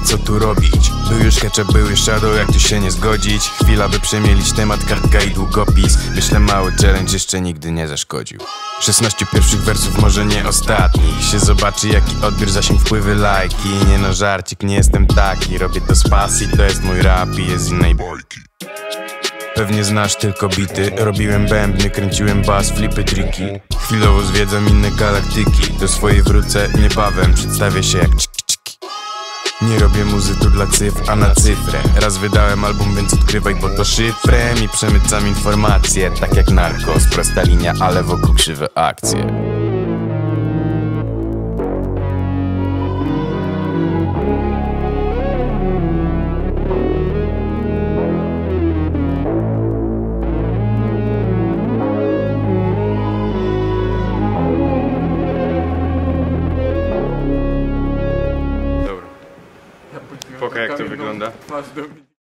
co tu robić. Był już ketchup, był już shadow, jak tu się nie zgodzić. Chwila by przemielić temat, kartka i długopis. Myślę mały challenge jeszcze nigdy nie zaszkodził. 16 pierwszych wersów, może nie ostatnich. Się zobaczy jaki odbiór, zasięg, wpływy, lajki. Nie no żarcik, nie jestem taki. Robię to z pasji, to jest mój rap i jest z innej bajki. Pewnie znasz tylko bity. Robiłem bębny, kręciłem bas, flipy, triki. Chwilowo zwiedzam inne galaktyki. Do swojej wrócę niebawem, przedstawię się jak ciki ciki. Nie robię muzy tu dla cyfr, a na cyfrę. Raz wydałem album, więc odkrywaj, bo to szyfrem. I przemycam informacje, tak jak narkos. Prosta linia, ale wokół krzywe akcje. Pokaż jak to wygląda.